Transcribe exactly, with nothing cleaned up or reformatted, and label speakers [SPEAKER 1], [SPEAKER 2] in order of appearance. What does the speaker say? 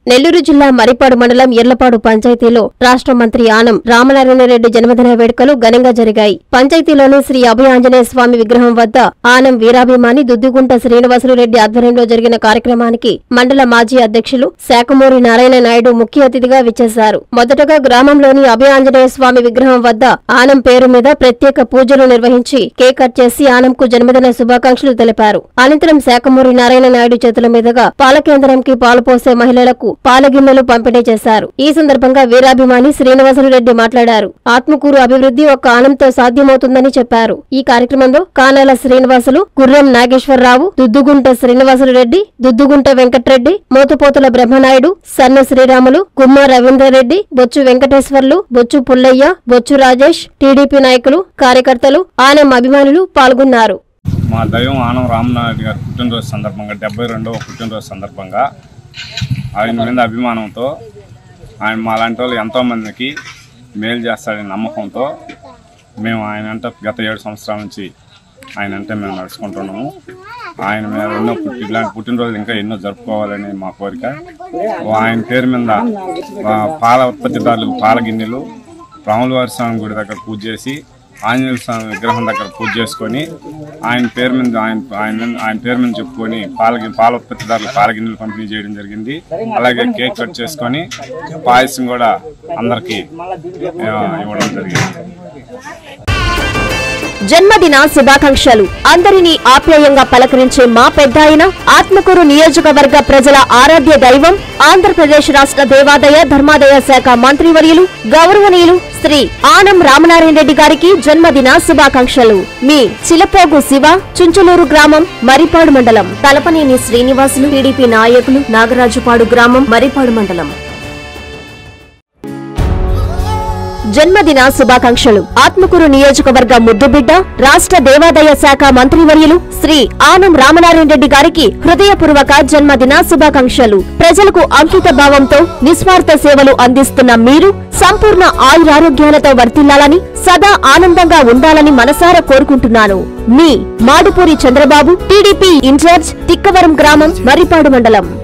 [SPEAKER 1] నెల్లూరు జిల్లా మరిపాడు మండలం ఎర్లపాడు పంచాయతీలో రాష్ట్ర మంత్రి ఆనం రామనారాయణ రెడ్డి జన్మదిన వేడుకలు ఘనంగా జరిగాయి. పంచాయతీలోని శ్రీ అభయాంజనేయ స్వామి విగ్రహం వద్ద ఆనం వీరాభిమాని దుద్దిగుంట శ్రీనివాసులు రెడ్డి ఆధ్వర్యంలో జరిగిన కార్యక్రమానికి మండల మాజీ అధ్యక్షులు శాఖమూరి నారాయణ నాయుడు ముఖ్య అతిథిగా విచ్చేశారు. మొదటగా గ్రామంలోని అభయాంజనేయ స్వామి విగ్రహం వద్ద ఆనం పేరు మీద ప్రత్యేక పూజలు నిర్వహించి కేక్ కట్ చేసి ఆనంకు జన్మదిన శుభాకాంక్షలు తెలిపారు. అనంతరం శాఖమూరి నారాయణ నాయుడు చేతుల మీదుగా పాల కేంద్రంకి పాలు పోసే మహిళలకు పాలగిన్నెలు పంపిణీ చేశారు. ఈ సందర్భంగా వీరాభిమాని శ్రీనివాసులు రెడ్డి మాట్లాడారు. ఆత్మకూరు అభివృద్ధి ఒక్క ఆనంతో సాధ్యమవుతుందని చెప్పారు. ఈ కార్యక్రమంలో కానాల శ్రీనివాసులు, గుర్రం నాగేశ్వరరావు, దుద్దుగుంట శ్రీనివాసులు రెడ్డి, దుద్దుగుంట వెంకట్రెడ్డి, మోతుపోతుల బ్రహ్మనాయుడు, సన్న శ్రీరాములు, గుమ్మ రవీంద్రరెడ్డి, బొచ్చు వెంకటేశ్వర్లు, బొచ్చు పుల్లయ్య, బొచ్చు రాజేష్, టీడీపీ నాయకులు, కార్యకర్తలు, ఆనం అభిమానులు పాల్గొన్నారు.
[SPEAKER 2] మా దైవం ఆనం రామనారాయణ గారి పుట్టినరోజు సందర్భంగా డెబ్బై రెండవ పుట్టినరోజు సందర్భంగా ఆయన మీద అభిమానంతో ఆయన మా లాంటి వాళ్ళు ఎంతోమందికి మేలు చేస్తాడని నమ్మకంతో మేము ఆయన అంటే గత ఏడు సంవత్సరాల నుంచి ఆయన అంటే మేము నడుచుకుంటున్నాము. ఆయన మీద ఎన్నో పుట్టి ఇలాంటి పుట్టినరోజులు ఇంకా ఎన్నో జరుపుకోవాలని మా కోరిక. ఆయన పేరు మీద పాల ఉత్పత్తిదారులకు పాల గిన్నెలు, రాములవారి స్వామి గుడి దగ్గర పూజ చేసి, ఆంజనేయ స్వామి విగ్రహం దగ్గర పూజ చేసుకొని ఆయన పేరు మీద ఆయన ఆయన ఆయన పేరు మీద చెప్పుకొని పాల పాల ఉత్పత్తిదారులు పాల గిన్నెలు పంపిణీ చేయడం జరిగింది. అలాగే కేక్ కట్ చేసుకొని పాయసం కూడా అందరికీ ఇవ్వడం జరిగింది.
[SPEAKER 1] జన్మదిన శుభాకాంక్షలు. అందరినీ ఆప్యాయంగా పలకరించే మా పెద్దాయన, ఆత్మకూరు నియోజకవర్గ ప్రజల ఆరాధ్య దైవం, ఆంధ్రప్రదేశ్ రాష్ట్ర దేవాదాయ ధర్మాదాయ శాఖ మంత్రివర్యులు గౌరవనీయులు శ్రీ ఆనం రామనారాయణ రెడ్డి గారికి జన్మదిన శుభాకాంక్షలు. మీ చిలపోగు శివ, చుంచులూరు గ్రామం, మరిపాడు మండలం. తలపనేని శ్రీనివాసులు, టీడీపీ నాయకులు, నాగరాజుపాడు గ్రామం, మరిపాడు మండలం. జన్మదిన శుభాకాంక్షలు. ఆత్మకూరు నియోజకవర్గ ముద్దుబిడ్డ, రాష్ట్ర దేవాదాయ శాఖ మంత్రివర్యులు శ్రీ ఆనం రామనారాయణ రెడ్డి గారికి హృదయపూర్వక జన్మదిన శుభాకాంక్షలు. ప్రజలకు అంకిత భావంతో నిస్వార్థ సేవలు అందిస్తున్న మీరు సంపూర్ణ ఆయురారోగ్యాలతో వర్ధిల్లాలని, సదా ఆనందంగా ఉండాలని మనసారా కోరుకుంటున్నాను. మీ మాడుపూరి చంద్రబాబు, టీడీపీ ఇన్ఛార్జ్, తిక్కవరం గ్రామం, మరిపాడు మండలం.